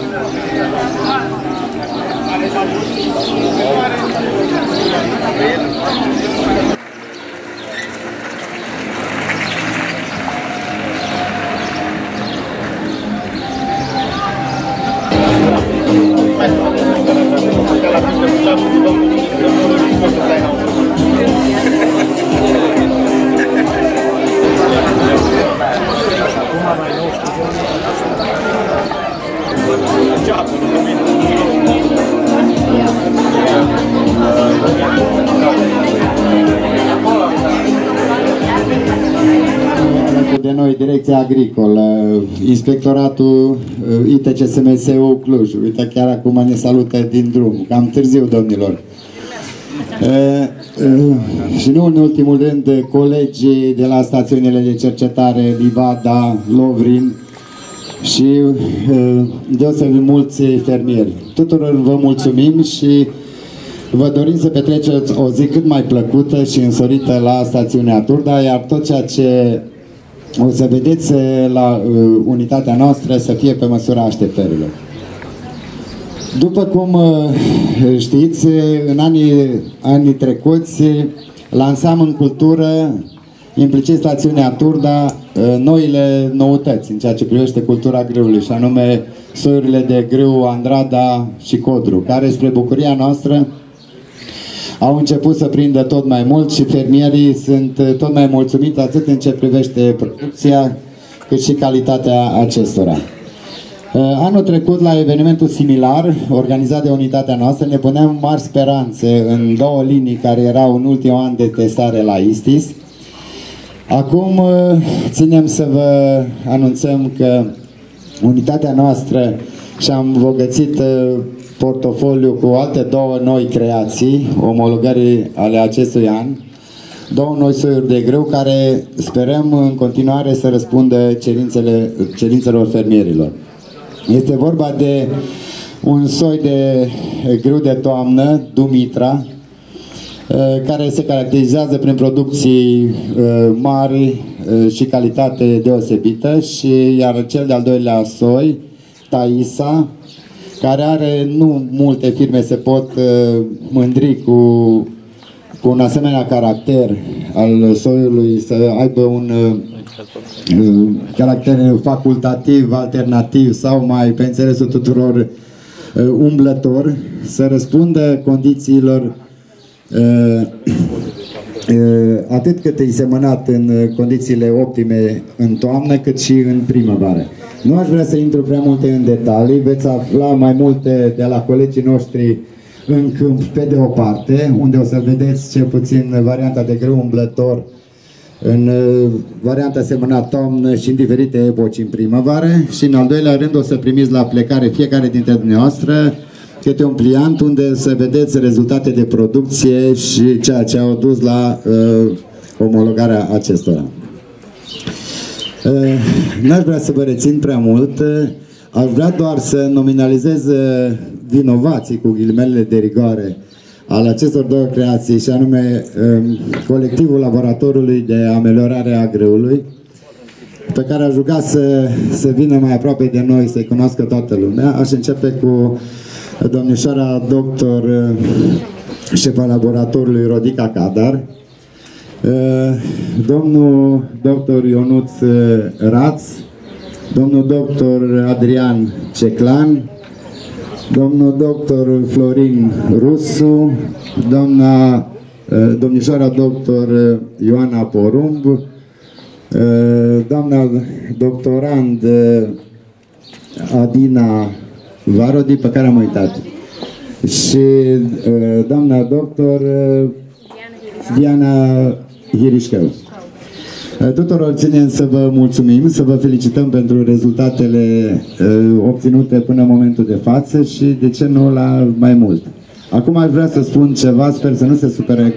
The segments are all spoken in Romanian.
De noi, Direcția Agricolă, Inspectoratul ITCSMS-ul Cluj. Uite, chiar acum ne salută din drum. Cam târziu, domnilor. Și nu în ultimul rând, colegii de la stațiunile de cercetare Livada, Lovrin și deosebit mulți fermieri. Tuturor vă mulțumim și vă dorim să petreceți o zi cât mai plăcută și însorită la stațiunea Turda, iar tot ceea ce o să vedeți la unitatea noastră să fie pe măsura așteptărilor. După cum știți, în anii trecuți lansam în cultură, implicit stațiunea Turda, noile noutăți în ceea ce privește cultura grâului, și anume soiurile de grâu Andrada și Codru, care spre bucuria noastră au început să prindă tot mai mult și fermierii sunt tot mai mulțumiți atât în ce privește producția cât și calitatea acestora. Anul trecut, la evenimentul similar organizat de unitatea noastră, ne puneam mari speranțe în două linii care erau în ultimul an de testare la ISTIS. Acum ținem să vă anunțăm că unitatea noastră și-a îmbogățit portofoliu cu alte două noi creații, omologări ale acestui an, două noi soiuri de grâu care sperăm în continuare să răspundă cerințelor fermierilor. Este vorba de un soi de grâu de toamnă, Dumitra, care se caracterizează prin producții mari și calitate deosebită, și iar cel de-al doilea soi, Taisa, care are, nu multe firme se pot mândri cu un asemenea caracter al soiului, să aibă un caracter facultativ, alternativ sau mai pe înțelesul tuturor umblător, să răspundă condițiilor atât cât e semănat în condițiile optime în toamnă, cât și în primăvară. Nu aș vrea să intru prea multe în detalii, veți afla mai multe de la colegii noștri în câmp pe de o parte, unde o să vedeți cel puțin varianta de grâu umblător în varianta semănat toamnă și în diferite epoci în primăvară, și în al doilea rând o să primiți la plecare fiecare dintre dumneavoastră câte un pliant unde să vedeți rezultate de producție și ceea ce au dus la omologarea acestora. N-aș vrea să vă rețin prea mult, aș vrea doar să nominalizez vinovații cu ghilimelele de rigoare al acestor două creații, și anume colectivul Laboratorului de Ameliorare a Grâului, pe care aș ruga să vină mai aproape de noi, să-i cunoască toată lumea. Aș începe cu domnișoara doctor, șefa laboratorului Rodica Cadar, domnul doctor Ionuț Raț, domnul doctor Adrian Ceclan, domnul doctor Florin Rusu, domnișoara doctor Ioana Porumb, doamna doctorand Adina Varodi, pe care am uitat, și doamna doctor Diana Hirișcău. Tuturor ținem să vă mulțumim, să vă felicităm pentru rezultatele obținute până în momentul de față și, de ce nu, la mai mult. Acum aș vrea să spun ceva, sper să nu se supere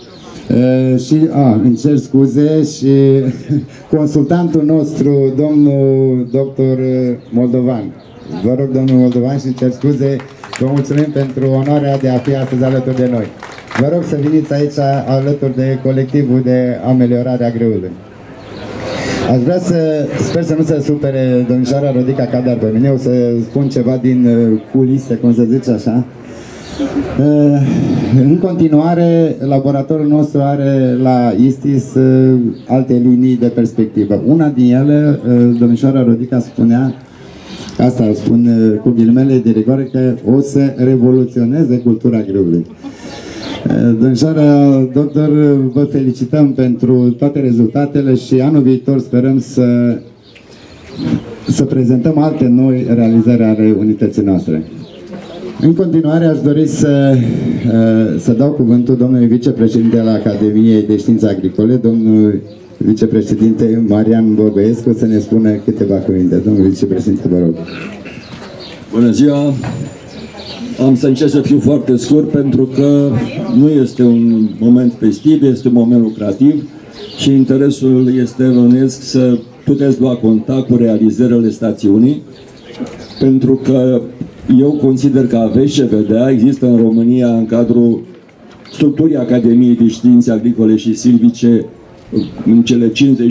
îmi cer scuze, și consultantul nostru, domnul doctor Moldovan. Vă rog, domnul Moldovan, și cer scuze, vă mulțumim pentru onoarea de a fi astăzi alături de noi. Vă rog să veniți aici alături de colectivul de ameliorare a grâului. Aș vrea sper să nu se supere domnișoara Rodica Cadar pe mine, o să spun ceva din culise, cum să zice așa. În continuare, laboratorul nostru are la ISTIS alte linii de perspectivă. Una din ele, domnișoara Rodica spunea, asta spun cu ghilimele de rigoare, că o să revoluționeze cultura grâului. Domnișoara doctor, vă felicităm pentru toate rezultatele și anul viitor sperăm să prezentăm alte noi realizări ale unității noastre. În continuare aș dori să dau cuvântul domnului vicepreședinte al Academiei de Științe Agricole, domnul vicepreședinte Marian Bobescu, să ne spună câteva cuvinte. Domnul vicepreședinte, vă rog. Bună ziua! Am să încerc să fiu foarte scurt pentru că nu este un moment festiv, este un moment lucrativ și interesul este, bănuiesc, să puteți lua contact cu realizările stațiunii, pentru că eu consider că aveți ce vedea. Există în România, în cadrul structurii Academiei de Științe Agricole și Silvice, în cele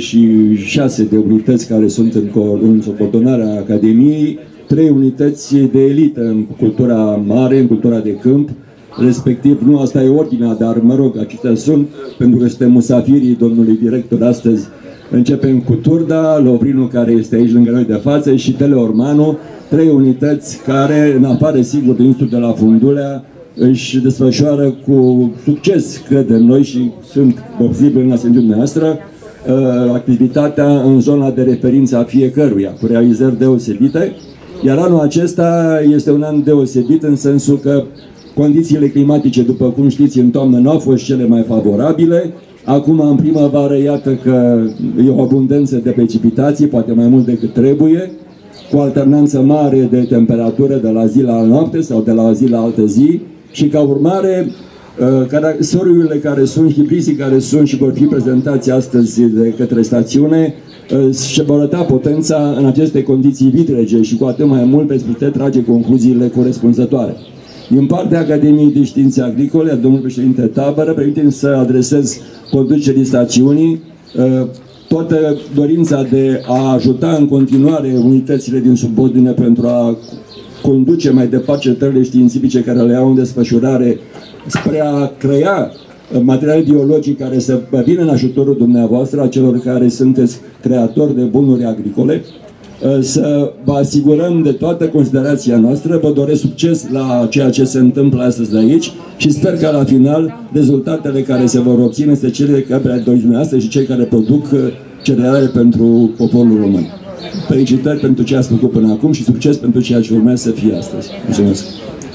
56 de unități care sunt în subordonarea Academiei, 3 unități de elită în cultura mare, în cultura de câmp, respectiv, nu asta e ordinea, dar mă rog, acestea sunt, pentru că suntem musafirii domnului director astăzi. Începem cu Turda, Lovrinul, care este aici lângă noi de față, și Teleormanu, 3 unități care, în afară sigur de Institutul de la Fundulea, își desfășoară cu succes, credem noi, și sunt posibili în ascensiunea noastră, activitatea în zona de referință a fiecăruia, cu realizări deosebite. Iar anul acesta este un an deosebit în sensul că condițiile climatice, după cum știți, în toamnă nu au fost cele mai favorabile. Acum, în primăvară, iată că e o abundență de precipitații, poate mai mult decât trebuie, cu alternanță mare de temperatură de la zi la noapte sau de la zi la altă zi, și ca urmare, sorurile care sunt, hibrizii care sunt și vor fi prezentați astăzi de către stațiune, și vor arăta potența în aceste condiții vitrege și cu atât mai mult veți putea trage concluziile corespunzătoare. Din partea Academiei de Științe Agricole, a domnului președinte Tabără, permiteți să adresez conducerii stațiunii toată dorința de a ajuta în continuare unitățile din subordine pentru a conduce mai departe cercetările științifice care le au în desfășurare spre a crea material biologic care să vină în ajutorul dumneavoastră, a celor care sunteți creatori de bunuri agricole, să vă asigurăm de toată considerația noastră. Vă doresc succes la ceea ce se întâmplă astăzi de aici și sper că la final rezultatele care se vor obține este cele care doriți dumneavoastră și cei care produc cereale pentru poporul român. Felicitări pentru ce ați făcut până acum și succes pentru ceea ce urmează să fie astăzi. Mulțumesc!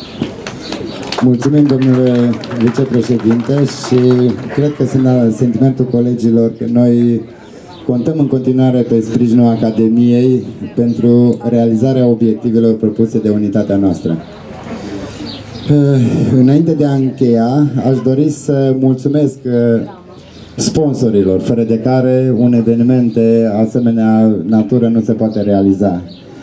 Mulțumim, domnule vicepreședinte, și cred că sunt sentimentul colegilor că noi contăm în continuare pe sprijinul Academiei pentru realizarea obiectivelor propuse de unitatea noastră. Înainte de a încheia, aș dori să mulțumesc sponsorilor, fără de care un eveniment de asemenea natură nu se poate realiza.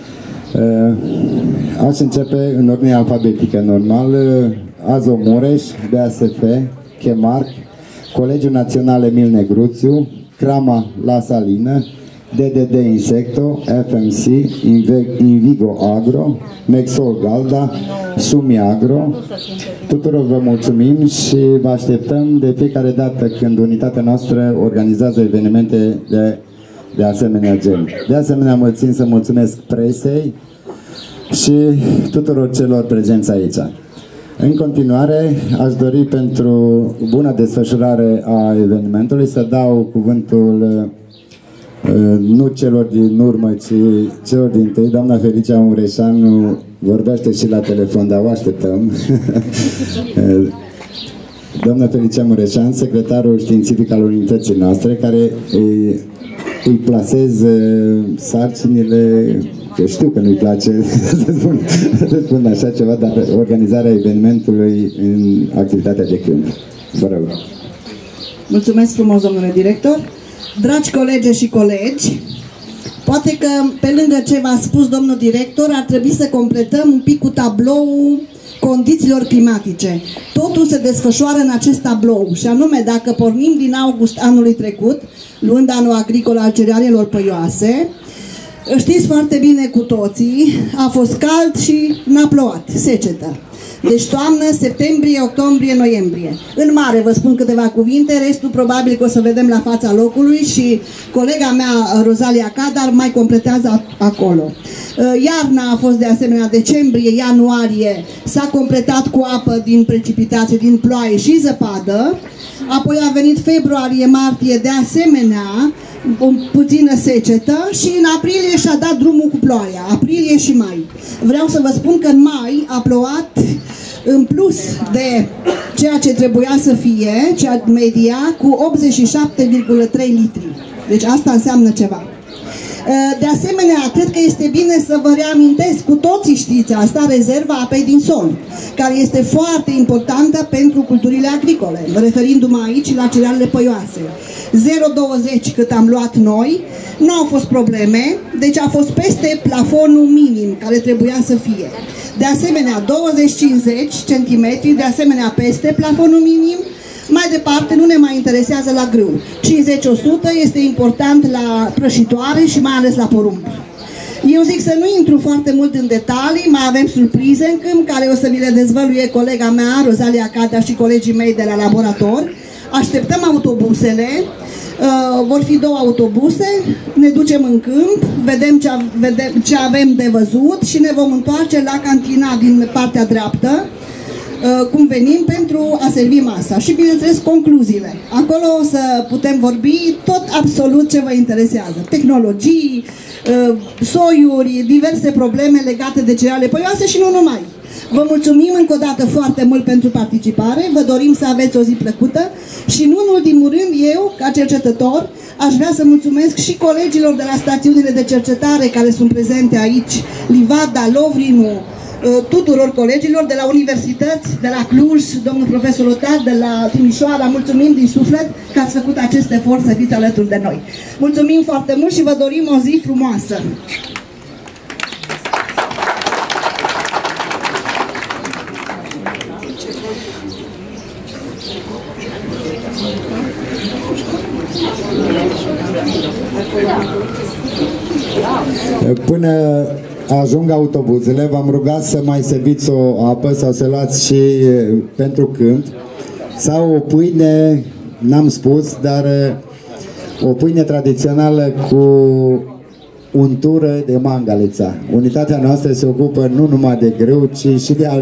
Aș începe în ordine alfabetică, normal: Azo Mureș, BASF, Chemarc, Colegiul Național Emil Negruțiu, Crama La Salină, DDD Insecto, FMC, Invigo Agro, Mexol Galda, Sumi Agro. Tuturor vă mulțumim și vă așteptăm de fiecare dată când unitatea noastră organizează evenimente de asemenea gen. De asemenea, mă țin să mulțumesc presei și tuturor celor prezenți aici. În continuare, aș dori pentru buna desfășurare a evenimentului să dau cuvântul nu celor din urmă, ci celor din tâi. Doamna Felicia Mureșanu vorbește și la telefon, dar o așteptăm. Doamna Felicia Mureșan, secretarul științific al unității noastre, care îi plasez sarcinile, că știu că nu-i place să spun așa ceva, dar organizarea evenimentului în activitatea de câmp. Vă rog. Mulțumesc frumos, domnule director. Dragi colege și colegi, poate că pe lângă ce v-a spus domnul director, ar trebui să completăm un pic cu tabloul condițiilor climatice. Totul se desfășoară în acest tablou și anume dacă pornim din august anului trecut, luând anul agricol al cerealelor păioase, știți foarte bine cu toții, a fost cald și n-a plouat, secetă. Deci toamnă, septembrie, octombrie, noiembrie. În mare vă spun câteva cuvinte, restul probabil că o să vedem la fața locului și colega mea, Rosalia Cadar, mai completează acolo. Iarna a fost de asemenea decembrie, ianuarie, s-a completat cu apă din precipitație, din ploaie și zăpadă. Apoi a venit februarie, martie, de asemenea, o puțină secetă și în aprilie și-a dat drumul cu ploaia, aprilie și mai. Vreau să vă spun că în mai a plouat în plus de ceea ce trebuia să fie, cea media, cu 87,3 litri. Deci asta înseamnă ceva. De asemenea, cred că este bine să vă reamintesc, cu toții știți asta, rezerva apei din sol, care este foarte importantă pentru culturile agricole, referindu-mă aici la cerealele păioase. 0,20 cât am luat noi, nu au fost probleme, deci a fost peste plafonul minim care trebuia să fie. De asemenea, 20-50 cm, de asemenea peste plafonul minim. Mai departe, nu ne mai interesează la grâu. 50-100 este important la prășitoare și mai ales la porumb. Eu zic să nu intru foarte mult în detalii, mai avem surprize în câmp, care o să vi le dezvăluie colega mea, Rosalia Cada, și colegii mei de la laborator. Așteptăm autobuzele, vor fi 2 autobuse, ne ducem în câmp, vedem ce avem de văzut și ne vom întoarce la cantina din partea dreaptă, cum venim, pentru a servi masa și, bineînțeles, concluziile. Acolo o să putem vorbi tot absolut ce vă interesează. Tehnologii, soiuri, diverse probleme legate de cereale păioase și nu numai. Vă mulțumim încă o dată foarte mult pentru participare, vă dorim să aveți o zi plăcută și, nu în ultimul rând, eu, ca cercetător, aș vrea să mulțumesc și colegilor de la stațiunile de cercetare care sunt prezente aici, Livada, Lovrinu, tuturor colegilor de la universități, de la Cluj, domnul profesor Otar, de la Timișoara, mulțumim din suflet că ați făcut acest efort să fiți alături de noi. Mulțumim foarte mult și vă dorim o zi frumoasă! Până ajung autobuzele, v-am rugat să mai serviți o apă sau să luați și pentru câmp sau o pâine, n-am spus, dar o pâine tradițională cu untură de mangalița. Unitatea noastră se ocupă nu numai de grâu, ci și de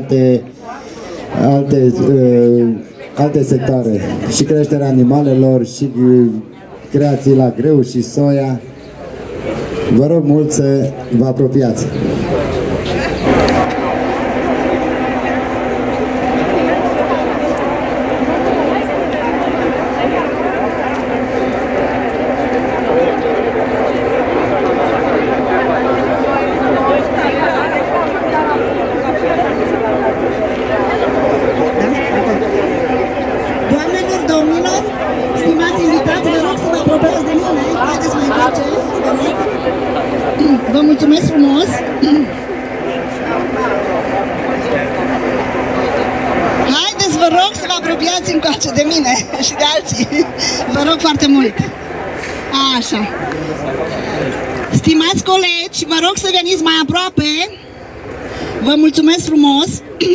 alte sectoare, și creșterea animalelor, și creații la grâu și soia. Vă rog mult să vă apropiați. Doamnelor, domnilor, stimați invitați, vă rog să vă apropiați de mine. Haideți mai încoace, vă rog. Vă mulțumesc frumos! Haideți, vă rog, să vă apropiați încoace de mine și de alții. Vă rog foarte mult! Așa. Stimați colegi, vă rog să veniți mai aproape. Vă mulțumesc frumos!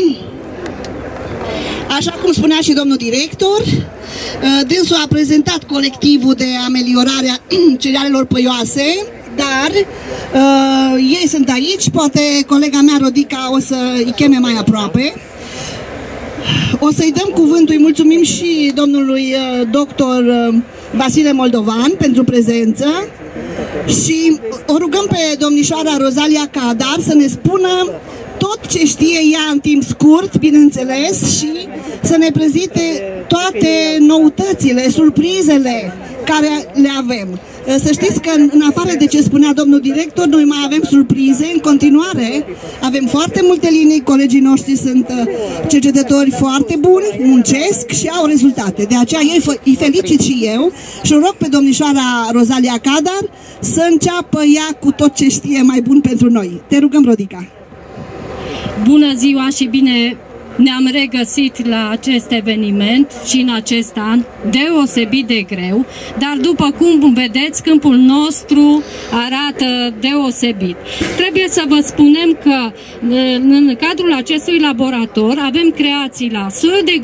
Așa cum spunea și domnul director, dânsul a prezentat colectivul de ameliorare a cerealelor păioase, dar ei sunt aici, poate colega mea Rodica o să îi cheme mai aproape. O să-i dăm cuvântul, îi mulțumim și domnului doctor Vasile Moldovan pentru prezență și o rugăm pe domnișoara Rosalia Cadar să ne spună tot ce știe ea în timp scurt, bineînțeles, și să ne prezinte toate noutățile, surprizele care le avem. Să știți că în afară de ce spunea domnul director, noi mai avem surprize în continuare. Avem foarte multe linii, colegii noștri sunt cercetători foarte buni, muncesc și au rezultate. De aceea îi felicit și eu și o rog pe domnișoara Rosalia Cadar să înceapă ea cu tot ce știe mai bun pentru noi. Te rugăm, Rodica. Bună ziua și bine ne-am regăsit la acest eveniment și în acest an deosebit de greu, dar după cum vedeți, câmpul nostru arată deosebit. Trebuie să vă spunem că în cadrul acestui laborator avem creații la soiuri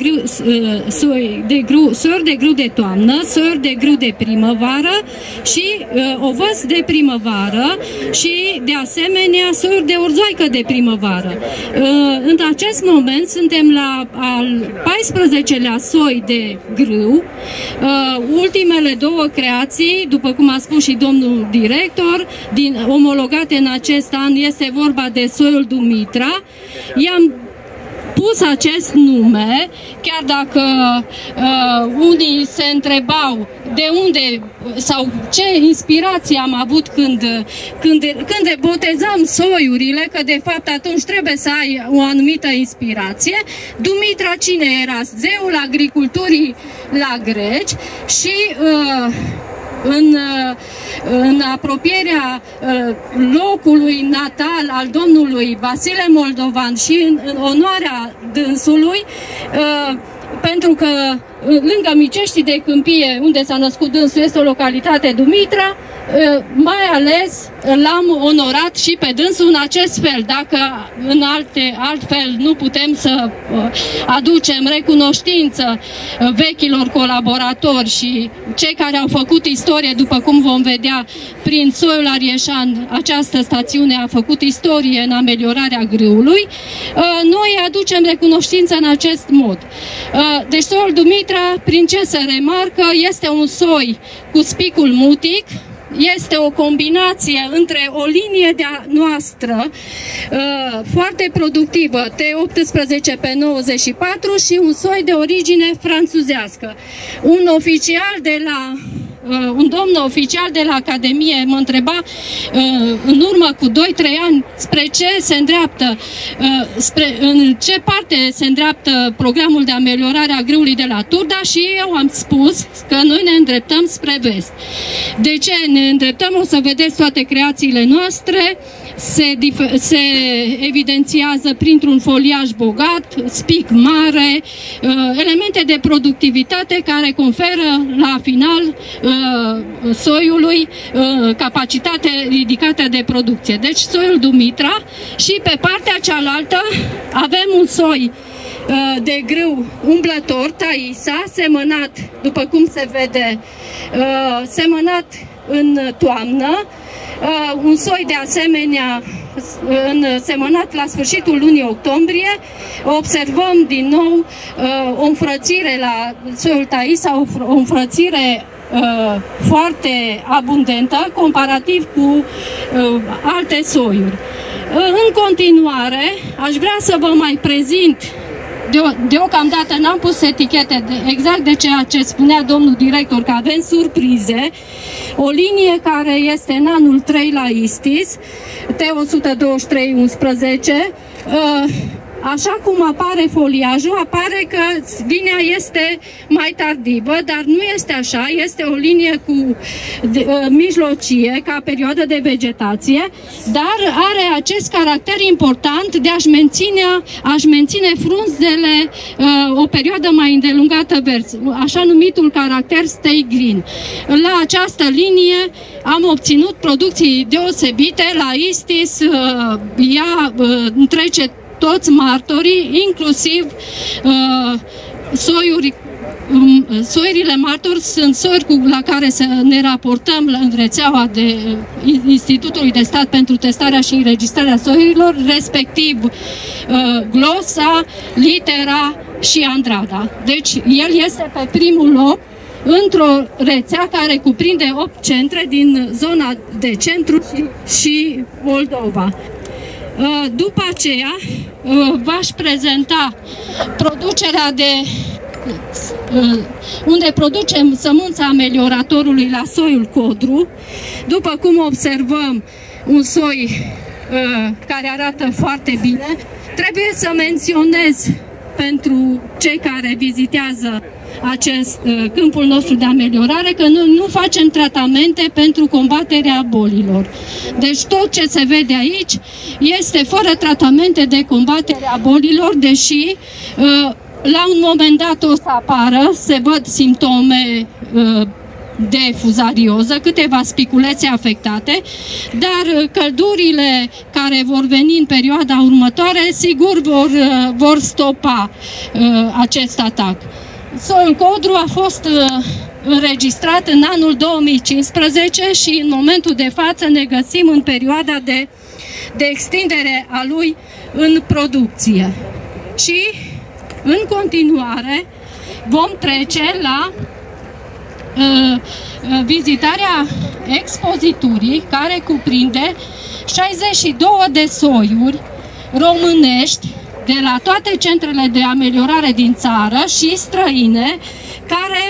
de grâu de toamnă, soiuri de grâu de primăvară și ovăz de primăvară și de asemenea soiuri de orzoaică de primăvară. În acest moment suntem la al 14-lea soi de grâu. Ultimele două creații, după cum a spus și domnul director, omologate în acest an, este vorba de soiul Dumitra. I-am pus acest nume, chiar dacă unii se întrebau de unde sau ce inspirație am avut când botezam soiurile, că de fapt atunci trebuie să ai o anumită inspirație. Dumitra cine era? Zeul agriculturii la greci și în apropierea locului natal al domnului Vasile Moldovan și în onoarea dânsului, pentru că lângă Micești de Câmpie, unde s-a născut dânsul, este o localitate Dumitra, mai ales l-am onorat și pe dânsul în acest fel. Dacă în altfel nu putem să aducem recunoștință vechilor colaboratori și cei care au făcut istorie, după cum vom vedea prin soiul arieșan, această stațiune a făcut istorie în ameliorarea grâului, noi aducem recunoștință în acest mod. Deci soiul Dumitra, prin ce se remarcă, este un soi cu spicul mutic, este o combinație între o linie de-a noastră foarte productivă, T18 pe 94 și un soi de origine franțuzească. Un domn oficial de la Academie mă întreba în urmă cu 2-3 ani spre ce se îndreaptă, în ce parte se îndreaptă programul de ameliorare a grâului de la Turda și eu am spus că noi ne îndreptăm spre vest. De ce ne îndreptăm? O să vedeți toate creațiile noastre. Se evidențiază printr-un foliaj bogat, spic mare, elemente de productivitate care conferă la final soiului capacitate ridicată de producție. Deci soiul Dumitra și pe partea cealaltă avem un soi de grâu umblător, Taisa, semănat, după cum se vede, semănat în toamnă, un soi de asemenea semănat la sfârșitul lunii octombrie. Observăm din nou o înfrățire la soiul Taisa, o înfrățire foarte abundentă comparativ cu alte soiuri. În continuare, aș vrea să vă mai prezint, deocamdată n-am pus etichete exact de ceea ce spunea domnul director, că avem surprize, o linie care este în anul 3 la Istis, T12311, așa cum apare foliajul, apare că linia este mai tardivă, dar nu este așa, este o linie cu mijlocie ca perioadă de vegetație, dar are acest caracter important de a-și menține frunzele o perioadă mai îndelungată verzi, așa numitul caracter stay green. La această linie am obținut producții deosebite, la Istis ea trece toți martorii, inclusiv soiurile martori sunt soiuri la care ne raportăm în rețeaua de Institutului de Stat pentru testarea și înregistrarea soiurilor, respectiv Glosa, Litera și Andrada. Deci el este pe primul loc într-o rețea care cuprinde 8 centre din zona de centru și Moldova. După aceea v-aș prezenta producerea unde producem sămânța amelioratorului la soiul Codru. După cum observăm, un soi care arată foarte bine. Trebuie să menționez pentru cei care vizitează câmpul nostru de ameliorare, că noi nu facem tratamente pentru combaterea bolilor. Deci tot ce se vede aici este fără tratamente de combatere a bolilor, deși la un moment dat o să apară, se văd simptome de fuzarioză, câteva spiculețe afectate, dar căldurile care vor veni în perioada următoare, sigur vor stopa acest atac. Soiul codru a fost înregistrat în anul 2015 și în momentul de față ne găsim în perioada de extindere a lui în producție. Și în continuare vom trece la vizitarea expoziturii, care cuprinde 62 de soiuri românești de la toate centrele de ameliorare din țară și străine, care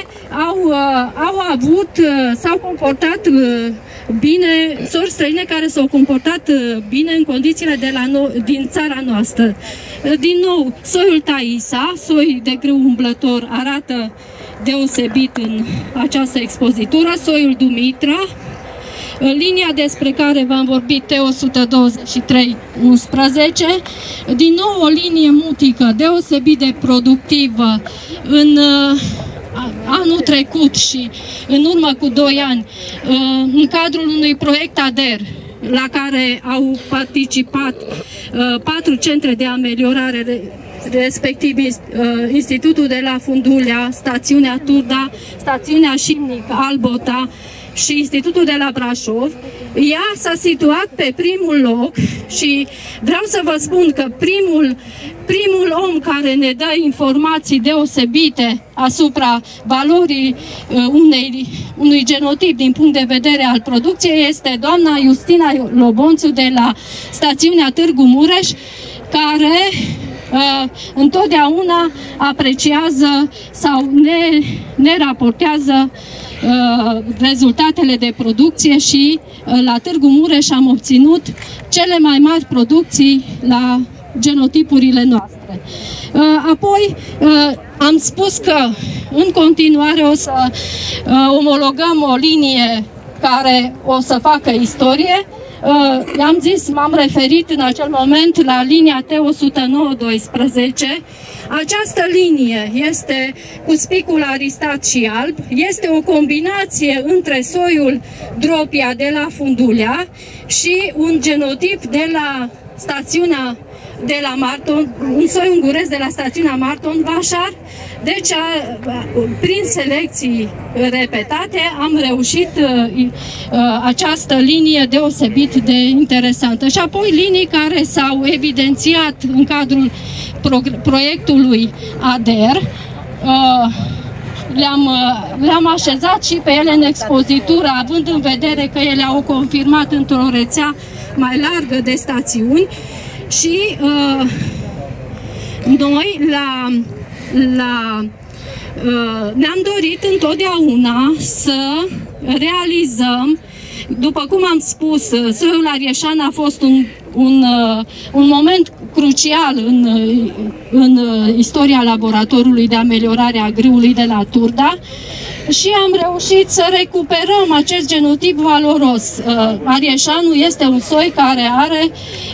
s-au comportat bine, sori străine care s-au comportat bine în condițiile din țara noastră. Din nou, soiul Taisa, soi de grâu umblător, arată deosebit în această expozitură, soiul Dumitra, linia despre care v-am vorbit, T123-11, din nou o linie mutică deosebit de productivă în anul trecut și în urmă cu 2 ani, în cadrul unui proiect ADER, la care au participat 4 centre de ameliorare, respectiv Institutul de la Fundulea, Stațiunea Turda, Stațiunea Șimnic, Albota și Institutul de la Brașov. Ea s-a situat pe primul loc și vreau să vă spun că primul om care ne dă informații deosebite asupra valorii unui genotip din punct de vedere al producției este doamna Justina Lobonțu de la Stațiunea Târgu Mureș, care întotdeauna apreciază sau ne raportează rezultatele de producție și la Târgu Mureș am obținut cele mai mari producții la genotipurile noastre. Apoi am spus că în continuare o să omologăm o linie care o să facă istorie. Am zis, m-am referit în acel moment la linia T109-12. Această linie este cu spicul aristat și alb, este o combinație între soiul Dropia de la Fundulea și un genotip de la stațiunea de la Marton, un soi unguresc de la stațiunea Marton Vașar. Deci, prin selecții repetate, am reușit această linie deosebit de interesantă. Și apoi linii care s-au evidențiat în cadrul proiectului ADER, le-am așezat și pe ele în expozitură, având în vedere că ele au confirmat într-o rețea mai largă de stațiuni. Și noi ne-am dorit întotdeauna să realizăm, după cum am spus, soiul Arieșan a fost un moment crucial în istoria laboratorului de ameliorare a grâului de la Turda și am reușit să recuperăm acest genotip valoros. Arieșanul este un soi care are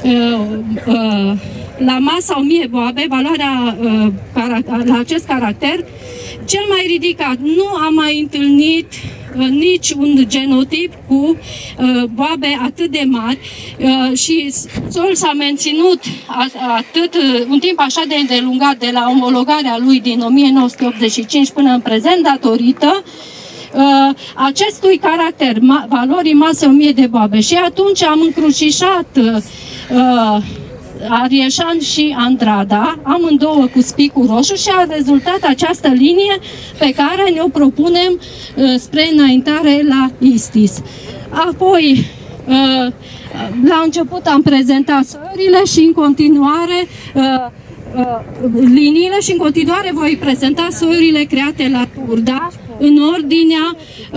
la masa 1000 boabe, valoarea la acest caracter cel mai ridicat. Nu am mai întâlnit nici un genotip cu boabe atât de mari și soiul s-a menținut un timp așa de îndelungat de la omologarea lui din 1985 până în prezent datorită acestui caracter, valorii mase 1000 de boabe. Și atunci am încrucișat Arieșan și Andrada, amândouă cu spicul roșu, și a rezultat această linie pe care ne-o propunem spre înaintare la ISTIS. Apoi, la început am prezentat soiurile și în continuare liniile și în continuare voi prezenta soiurile create la Turda în ordinea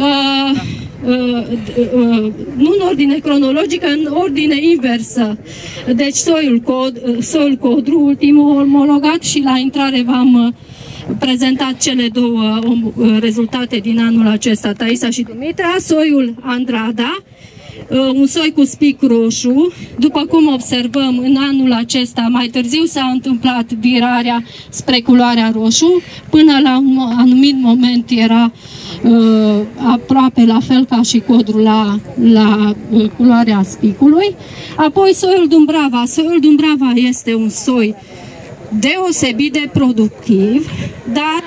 nu în ordine cronologică, în ordine inversă. Deci soiul codru, ultimul omologat, și la intrare prezentat cele două rezultate din anul acesta, Taisa și Dumitra. Soiul Andrada, un soi cu spic roșu. După cum observăm, în anul acesta, mai târziu s-a întâmplat virarea spre culoarea roșu. Până la un anumit moment era aproape la fel ca și codrul la culoarea spicului. Apoi soiul Dumbrava. Soiul Dumbrava este un soi deosebit de productiv, dar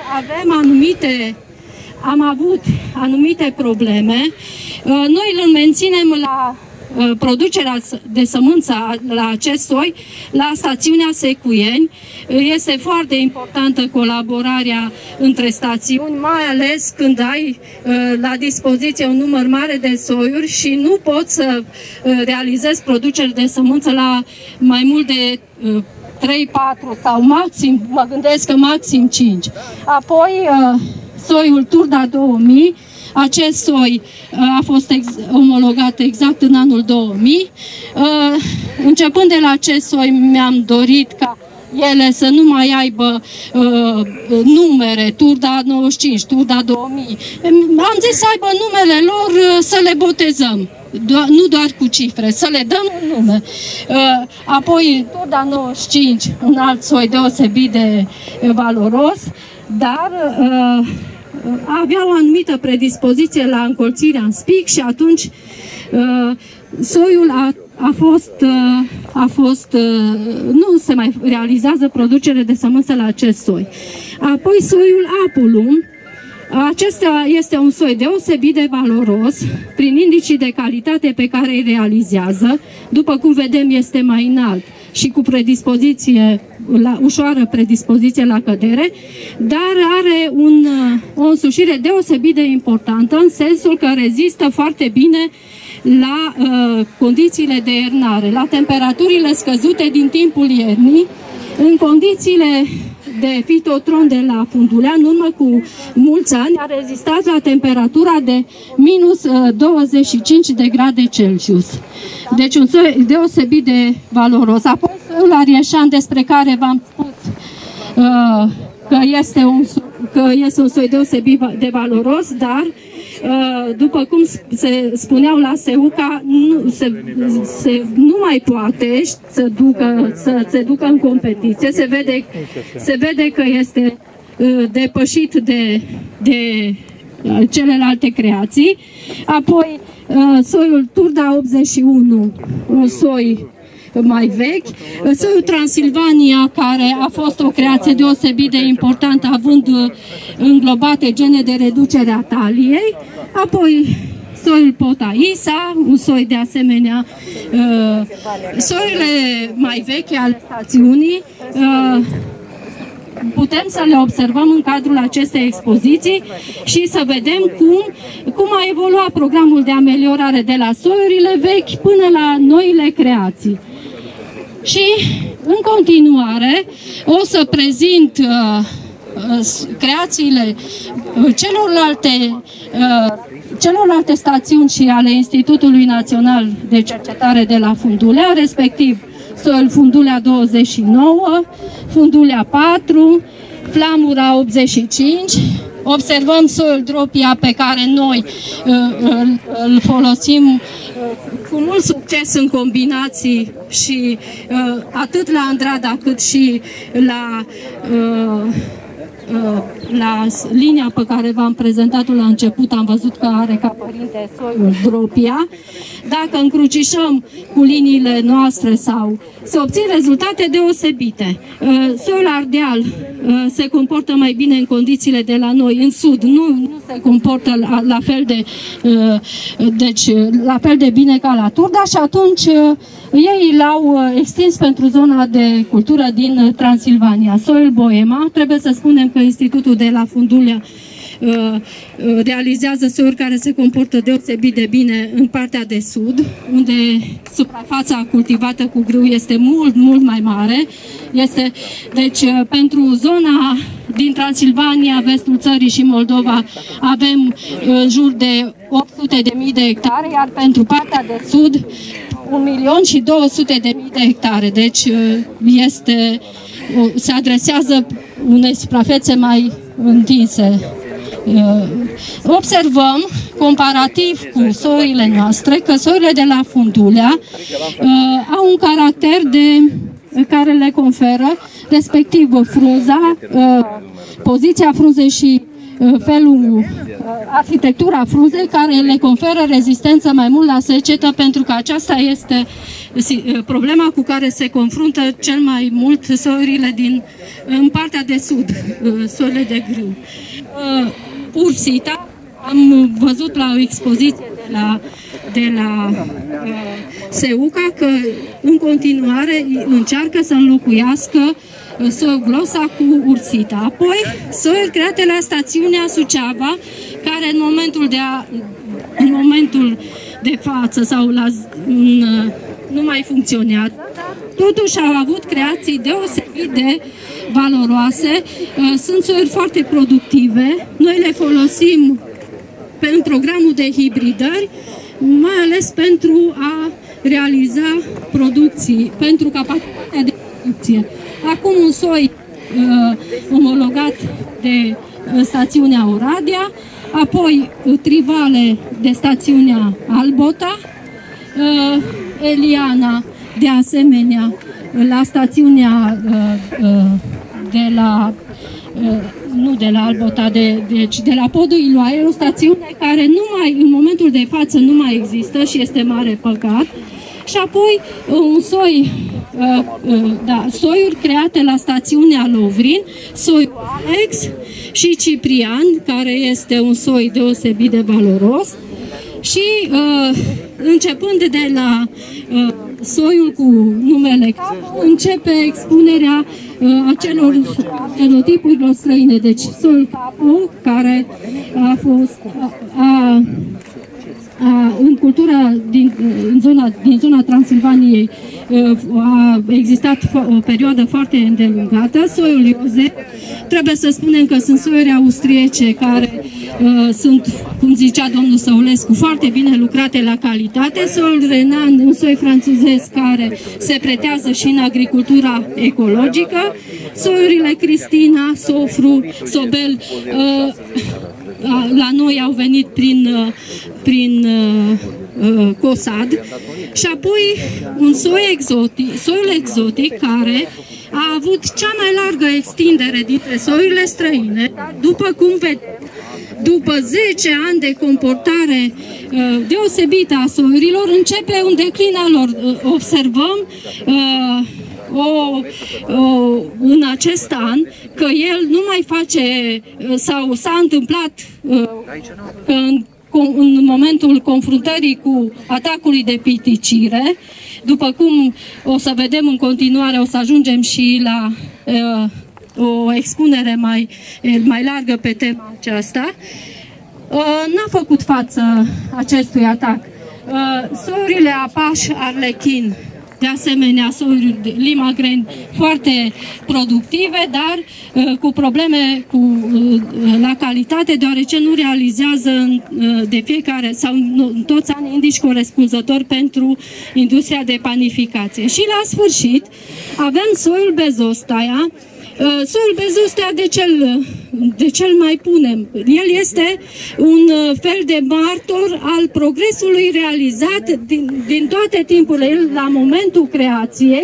am avut anumite probleme. Noi îl menținem la producerea de sămânță la acest soi la stațiunea Secuieni. Este foarte importantă colaborarea între stațiuni, mai ales când ai la dispoziție un număr mare de soiuri și nu poți să realizezi produceri de sămânță la mai mult de 3, 4 sau maxim, mă gândesc că maxim 5. Apoi soiul Turda 2000, acest soi a fost omologat exact în anul 2000. Începând de la acest soi mi-am dorit ca ele să nu mai aibă numere, Turda 95, Turda 2000. Am zis să aibă numele lor, să le botezăm. Nu doar cu cifre, să le dăm un nume. Apoi Turda 95, un alt soi deosebit de valoros, dar avea o anumită predispoziție la încolțirea în spic și atunci soiul nu se mai realizează producere de sămânță la acest soi. Apoi soiul Apulum. Acesta este un soi deosebit de valoros prin indicii de calitate pe care îi realizează. După cum vedem, este mai înalt și cu ușoară predispoziție la cădere, dar are o însușire deosebit de importantă în sensul că rezistă foarte bine la condițiile de iernare, la temperaturile scăzute din timpul iernii, în condițiile de fitotron de la Fundulea, în urmă cu mulți ani, a rezistat la temperatura de minus 25 de grade Celsius. Deci un soi deosebit de valoros. Apoi soiul Arieșan, despre care v-am spus că este un soi deosebit de valoros, dar după cum se spuneau la Seuca, nu mai poate să se ducă în competiție. Se vede că este depășit de celelalte creații. Apoi soiul Turda 81, un soi mai vechi, soiul Transilvania, care a fost o creație deosebit de importantă, având înglobate gene de reducere a taliei. Apoi soiul Potaisa, un soi de asemenea, soiurile mai vechi ale stațiunii, putem să le observăm în cadrul acestei expoziții și să vedem cum a evoluat programul de ameliorare de la soiurile vechi până la noile creații. Și în continuare o să prezint creațiile celorlalte stațiuni și ale Institutului Național de Cercetare de la Fundulea, respectiv soiul Fundulea 29, Fundulea 4, Flamura 85, observăm soiul Dropia pe care noi îl folosim cu mult succes în combinații și atât la Andrada cât și la linia pe care v-am prezentat-o la început, am văzut că are ca părinte soiul Dropia. Dacă încrucișăm cu liniile noastre se obțin rezultate deosebite. Soiul Ardeal se comportă mai bine în condițiile de la noi, în sud, nu se comportă la fel de bine ca la Turda și atunci ei l-au extins pentru zona de cultură din Transilvania. Soiul Boema, trebuie să spunem că Institutul de la Fundulea realizează soiuri care se comportă deosebit de bine în partea de sud, unde suprafața cultivată cu grâu este mult mai mare. Deci, pentru zona din Transilvania, vestul țării și Moldova avem în jur de 800.000 de hectare, iar pentru partea de sud 1.200.000 de hectare. Deci este se adresează unei suprafețe mai întinse. Observăm, comparativ cu soiurile noastre, că soiurile de la Fundulea au un caracter care le conferă, respectiv frunza, poziția frunzei și felul, arhitectura frunzei, care le conferă rezistență mai mult la secetă, pentru că aceasta este problema cu care se confruntă cel mai mult soiurile în partea de sud, soiurile de grâu. Ursita, am văzut la o expoziție de la Seuca că în continuare încearcă să înlocuiască soiul Glosa cu Ursita. Apoi, soiuri create la stațiunea Suceava, care în momentul de față sau nu mai funcționează, totuși au avut creații deosebit de valoroase, sunt soiuri foarte productive, noi le folosim în programul de hibridări, mai ales pentru a realiza producții, pentru capacitatea de producție. Acum un soi omologat de stațiunea Oradea, apoi trivale de stațiunea Albota, Eliana de asemenea la stațiunea de la nu de la Albota, deci de la Podul Iloaie, o stațiune care în momentul de față nu mai există și este mare păcat. Și apoi un soi, soiuri create la stațiunea Lovrin, soiul Alex și Ciprian, care este un soi deosebit de valoros. Și începând de la soiul cu numele Capu, începe expunerea acelor fenotipurilor străine. Deci soiul Capu, care a fost în cultura din zona Transilvaniei, a existat o perioadă foarte îndelungată. Soiul Iosef, trebuie să spunem că sunt soiuri austriece care sunt, cum zicea domnul Săulescu, foarte bine lucrate la calitate. Soiul Renan, un soi franțuzesc care se pretează și în agricultura ecologică. Soiurile Cristina, Sofru, Sobel, la noi au venit prin COSAD. Și apoi un soiul exotic care a avut cea mai largă extindere dintre soiurile străine. După cum vedeți, după 10 ani de comportare deosebită a soiurilor, începe un declin al lor. Observăm în acest an că el nu mai face, sau s-a întâmplat în momentul confruntării cu atacului de piticire, după cum o să vedem în continuare, o să ajungem și la o expunere mai largă pe tema aceasta, n-a făcut față acestui atac. Soiurile Apaș, Arlechin, de asemenea, soiuri de Limagren foarte productive, dar cu probleme la calitate, deoarece nu realizează de fiecare sau în toți anii indici corespunzători pentru industria de panificație. Și la sfârșit avem soiul Bezostaia. Soiul Bezostea de cel mai punem. El este un fel de martor al progresului realizat din toate timpurile. El, la momentul creației,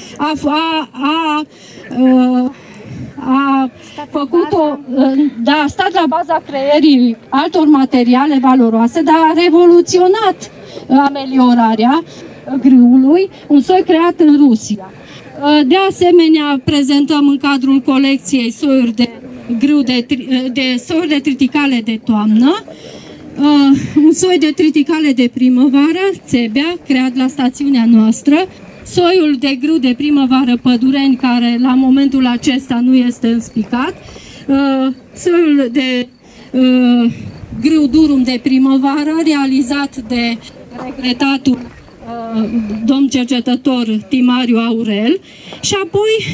a stat la baza creierii altor materiale valoroase, dar a revoluționat ameliorarea grâului, un soi creat în Rusia. De asemenea, prezentăm în cadrul colecției soiuri de grâu soiuri de triticale de toamnă, un soi de triticale de primăvară, Țebea, creat la stațiunea noastră, soiul de grâu de primăvară Pădureni, care la momentul acesta nu este înspicat, soiul de grâu durum de primăvară, realizat de regretatul domn cercetător Timariu Aurel. Și apoi,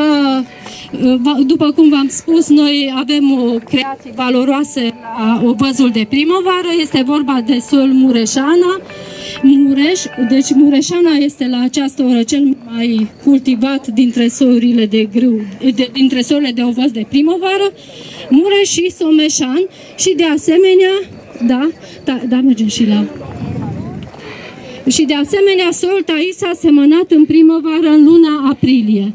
după cum v-am spus, noi avem o creație valoroasă la ovăzul de primăvară, este vorba de soiul Mureșana, Mureș, deci Mureșana este la această oră cel mai cultivat dintre soiurile de grâu, dintre soiurile de ovaț de primăvară, Mureș și Someșan și de asemenea, da, mergem și la... Și de asemenea, soiul tais a semănat în primăvară, în luna aprilie.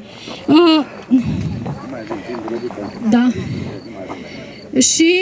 Da. Și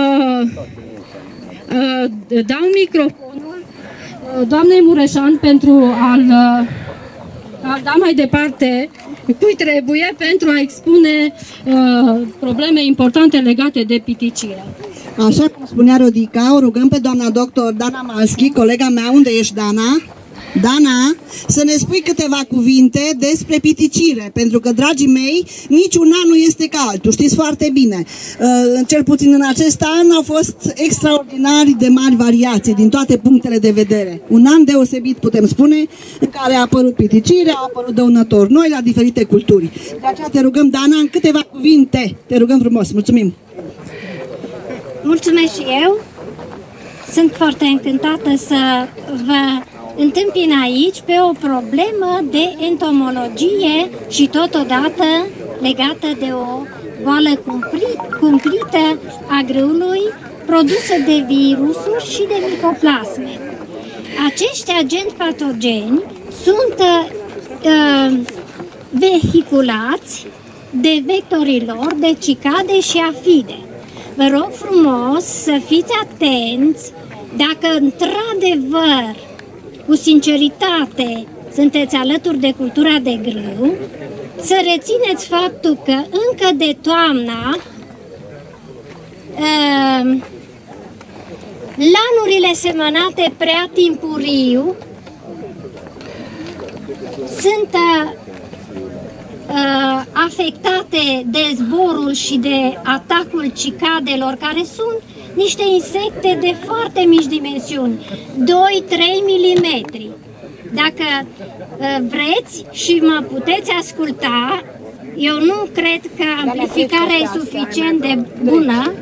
dau microfonul doamnei Mureșan pentru a-l da mai departe cui trebuie pentru a expune probleme importante legate de piticire. Așa cum spunea Rodica, o rugăm pe doamna doctor Dana Malski, colega mea. Unde ești, Dana? Dana, să ne spui câteva cuvinte despre piticire, pentru că, dragii mei, niciun an nu este ca altul, știți foarte bine. Cel puțin în acest an au fost extraordinari de mari variații din toate punctele de vedere. Un an deosebit, putem spune, în care a apărut piticire, au apărut dăunători noi la diferite culturi. De aceea te rugăm, Dana, în câteva cuvinte, te rugăm frumos. Mulțumim! Mulțumesc și eu! Sunt foarte încântată să vă întâmpin aici pe o problemă de entomologie și totodată legată de o boală cumplită a grâului produsă de virusuri și de micoplasme. Acești agenți patogeni sunt vehiculați de vectorii lor, de cicade și afide. Vă rog frumos să fiți atenți dacă într-adevăr, cu sinceritate, sunteți alături de cultura de grâu, să rețineți faptul că încă de toamna lanurile semănate prea timpuriu sunt afectate de zborul și de atacul cicadelor, care sunt niște insecte de foarte mici dimensiuni, 2-3 mm. Dacă vreți și mă puteți asculta, eu nu cred că amplificarea e suficient de bună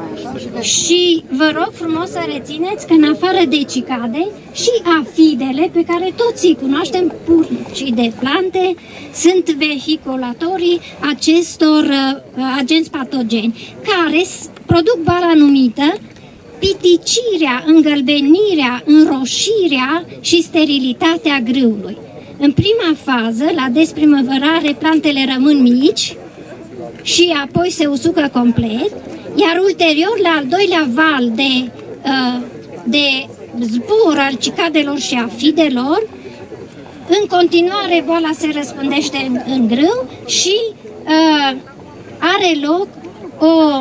și vă rog frumos să rețineți că în afară de cicade și afidele, pe care toți îi cunoaștem, purcii de plante, sunt vehiculatorii acestor agenți patogeni, care produc boala numită piticirea, îngălbenirea, înroșirea și sterilitatea grâului. În prima fază, la desprimăvărare, plantele rămân mici și apoi se usucă complet, iar ulterior, la al doilea val de zbor al cicadelor și afidelor, în continuare boala se răspândește în grâu și are loc o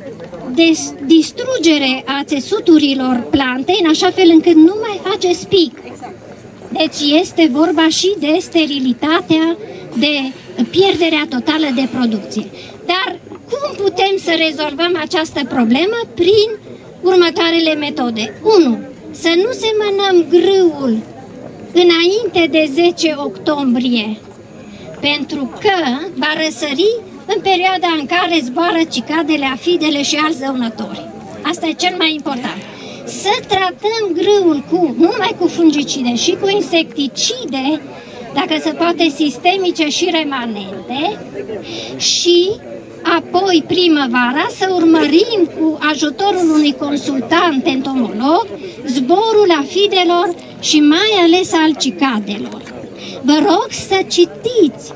distrugere a țesuturilor plantei, în așa fel încât nu mai face spic. Deci este vorba și de sterilitatea, de pierderea totală de producție. Dar cum putem să rezolvăm această problemă? Prin următoarele metode. 1. Să nu semănăm grâul înainte de 10 octombrie, pentru că va răsări în perioada în care zboară cicadele, afidele și alți dăunători. Asta e cel mai important. Să tratăm grâul nu numai cu fungicide, și cu insecticide, dacă se poate sistemice și remanente, și apoi primăvara să urmărim cu ajutorul unui consultant entomolog zborul afidelor și mai ales al cicadelor. Vă rog să citiți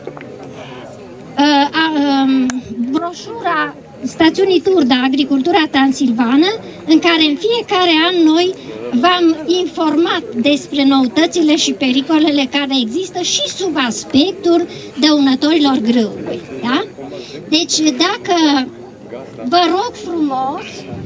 broșura stațiunii Turda, Agricultura Transilvană, în care în fiecare an noi v-am informat despre noutățile și pericolele care există și sub aspectul dăunătorilor grâului. Da? Deci, dacă vă rog frumos,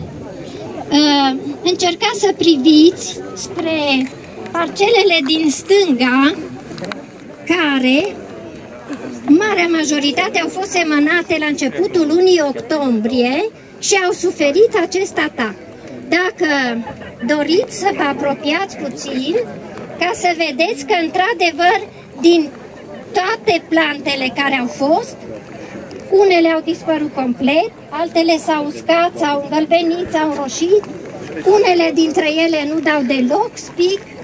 încercați să priviți spre parcelele din stânga, care, marea majoritate, au fost semănate la începutul lunii octombrie și au suferit acest atac. Dacă doriți să vă apropiați puțin, ca să vedeți că, într-adevăr, din toate plantele care au fost, unele au dispărut complet, altele s-au uscat, s-au îngălbenit, s-au înroșit, unele dintre ele nu dau deloc spic,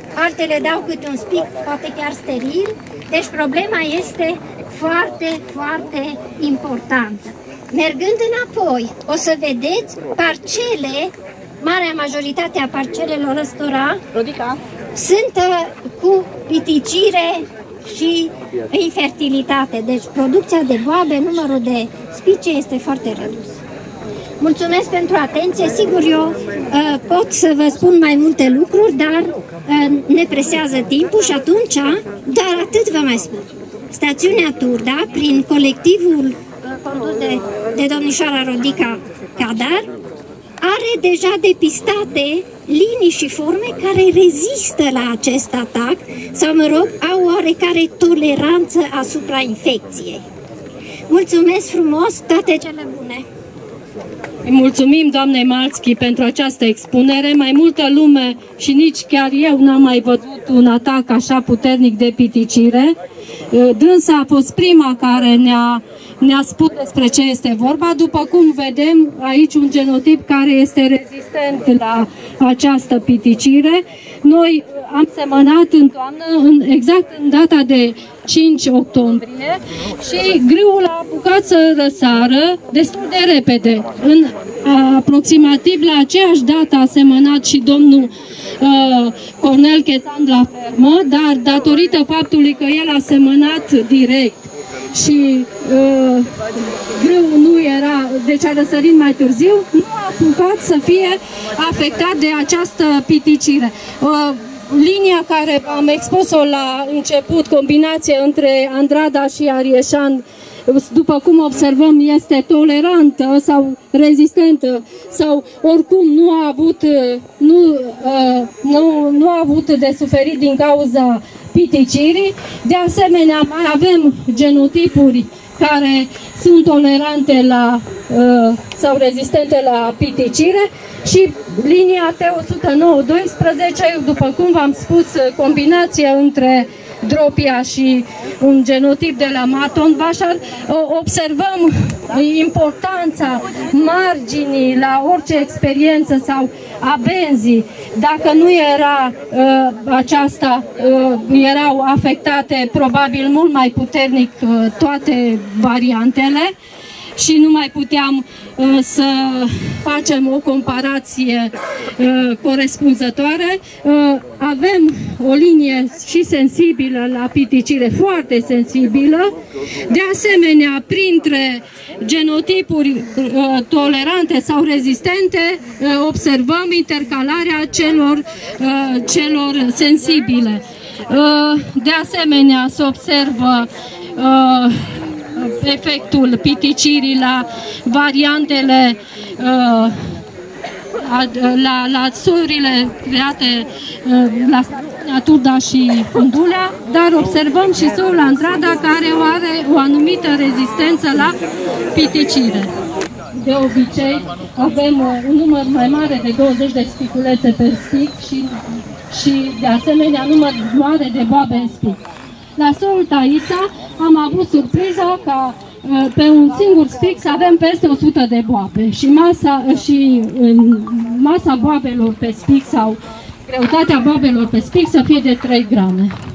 altele dau câte un spic, poate chiar steril, deci problema este foarte, foarte importantă. Mergând înapoi, o să vedeți parcele, marea majoritate a parcelelor ăstora sunt cu piticire și infertilitate. Deci producția de boabe, numărul de spice este foarte redus. Mulțumesc pentru atenție. Sigur, eu pot să vă spun mai multe lucruri, dar ne presează timpul și atunci doar atât vă mai spun. Stațiunea Turda, prin colectivul condus de domnișoara Rodica Cadar, are deja depistate linii și forme care rezistă la acest atac sau, mă rog, au oarecare toleranță asupra infecției. Mulțumesc frumos, toate cele bune! Îi mulțumim doamnei Malski pentru această expunere. Mai multă lume și nici chiar eu n-am mai văzut un atac așa puternic de piticire. Dânsa a fost prima care ne-a spus despre ce este vorba. După cum vedem aici un genotip care este rezistent la această piticire. Noi am semănat în toamnă, exact în data de 5 octombrie și grâul a apucat să răsară destul de repede. În aproximativ la aceeași dată a semănat și domnul Cornel Chezan la fermă, dar datorită faptului că el a semănat direct și grâul nu era, deci a răsărit mai târziu, nu a apucat să fie afectat de această piticire. Linia care am expus-o la început, combinație între Andrada și Arieșan, după cum observăm, este tolerantă sau rezistentă sau oricum nu a avut de suferit din cauza piticirii. De asemenea, mai avem genotipuri care sunt tolerante la, sau rezistente la piticire și linia T109-12, după cum v-am spus, combinație între Dropia și un genotip de la Maton Bashar. Observăm importanța marginii la orice experiență sau a benzii. Dacă nu era aceasta, erau afectate probabil mult mai puternic toate variantele și nu mai puteam să facem o comparație corespunzătoare. Avem o linie și sensibilă la piticire, foarte sensibilă. De asemenea, printre genotipuri tolerante sau rezistente, observăm intercalarea celor sensibile. De asemenea, se observă efectul piticirii la variantele, la soiurile create la stațiunea Turda și Fundulea, dar observăm și soiul Andrada care are o anumită rezistență la piticire. De obicei avem un număr mai mare de 20 de spiculețe pe spic și de asemenea număr mare de boabe în spic. La soiul Taița am avut surpriza ca pe un singur spic să avem peste 100 de boabe și masa boabelor pe spic sau greutatea boabelor pe spic să fie de 3 grame.